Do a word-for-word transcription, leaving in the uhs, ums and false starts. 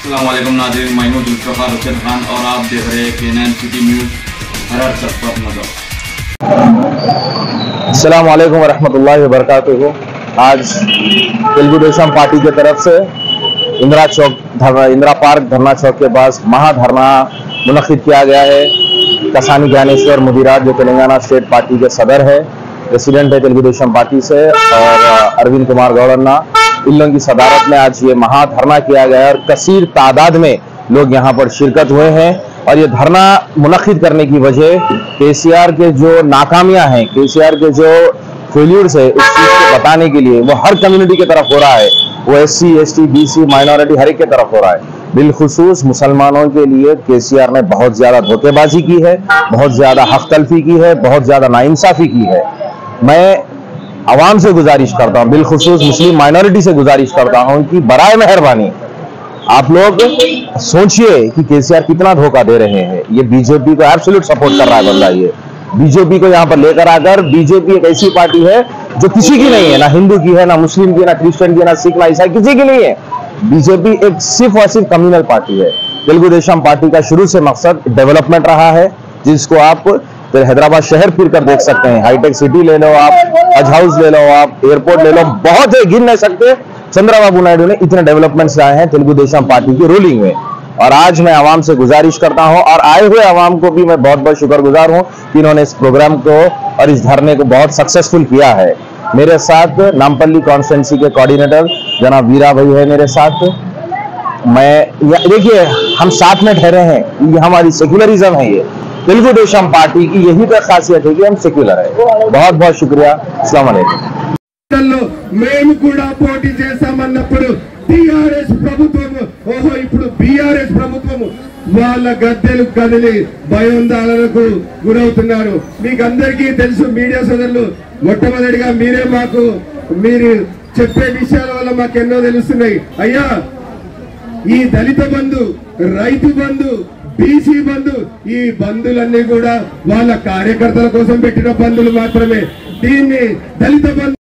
अस्सलाम वालेकुम नाज़रीन, मैं हूं जुल्फ़िकार हुसैन खान और आप देख रहे हैं के नाइन सिटी न्यूज़। हर सब पर नजर। अस्सलाम वालेकुम वरहमतुल्लाहि वबरकातुहू। आज तेलुगु देशम पार्टी की तरफ से इंदिरा चौक धरना इंदिरा पार्क धरना चौक के पास महाधरना मुनक्किद किया गया है। कसानी ज्ञानेश्वर मुदिराज जो तेलंगाना स्टेट पार्टी के सदर है, प्रेसिडेंट है तेलुगु देशम पार्टी से, और अरविंद कुमार गौड़न्ना, इन लोगों की सदारत में आज ये महाधरना किया गया है और कसीर तादाद में लोग यहाँ पर शिरकत हुए हैं। और ये धरना मुनक्किद करने की वजह केसीआर के जो नाकामियां हैं, केसीआर के जो फेल्यूर्स है, उस चीज को बताने के लिए वो हर कम्युनिटी की तरफ हो रहा है। वो S C, S T, B C, minority हर एक की तरफ हो रहा है। बिलखुसूस मुसलमानों के लिए केसीआर ने बहुत ज्यादा धोखेबाजी की है, बहुत ज्यादा हक तलफी की है, बहुत ज्यादा नाइंसाफी की है। मैं आवाम से गुजारिश करता हूँ, बिलखुसूस मुस्लिम माइनॉरिटी से गुजारिश करता हूँ कि बराए मेहरबानी आप लोग सोचिए कि केसीआर कितना धोखा दे रहे हैं। ये बीजेपी को एब्सोल्यूट सपोर्ट कर रहा है बंदा। ये बीजेपी को यहाँ पर लेकर आकर, बीजेपी एक ऐसी पार्टी है जो किसी की नहीं है, ना हिंदू की है, ना मुस्लिम की, ना क्रिश्चियन की, ना सिख, ना ईसाई, किसी की नहीं है। बीजेपी एक सिर्फ और सिर्फ कम्युनल पार्टी है। तेलुगु देशम पार्टी का शुरू से मकसद डेवलपमेंट रहा है, जिसको आप हैदराबाद शहर फिर कर देख सकते हैं। हाईटेक सिटी ले लो आप, हज हाउस ले लो आप, एयरपोर्ट ले लो, बहुत है, गिन नहीं सकते। चंद्रबाबू नायडू ने इतने डेवलपमेंट्स लाए हैं तेलुगु देशम पार्टी की रूलिंग में। और आज मैं आवाम से गुजारिश करता हूं, और आए हुए आवाम को भी मैं बहुत बहुत शुक्रगुजार हूं कि इन्होंने इस प्रोग्राम को और इस धरने को बहुत सक्सेसफुल किया है। मेरे साथ नामपल्ली कॉन्स्टिट्यूंसी के कोऑर्डिनेटर जनाब वीरा भाई है मेरे साथ। मैं देखिए, हम साथ में ठहरे हैं, ये हमारी सेक्युलरिज्म है। ये तेलुगु देशम पार्टी की यही तो खासियत है कि हम सेक्युलर है। बहुत बहुत शुक्रिया। अस्सलाम वालेकुम। మేము కూడా పోటీ చేశామన్నప్పుడు టిఆర్ఎస్ ప్రభుత్వం, ఓహో ఇప్పుడు బిఆర్ఎస్ ప్రభుత్వం వాళ్ళ గద్దెలు కదిలి భయోందోళనకు గురవుతున్నారు. మీకు అందరికీ తెలుసు మీడియా సోదరులు, మొట్టమొదటిగా మీరే మాకు మీరు చెప్పే విషయాల వల్ల మాకు ఎన్నో తెలుస్తున్నాయి. అయ్యా, ఈ దళిత బంధు, రైతు బంధు, బీసీ బంధు, ఈ బంధులన్నీ కూడా వాళ్ళ కార్యకర్తల కోసం పెట్టిన బంధులు మాత్రమే. దీన్ని దళిత బంధు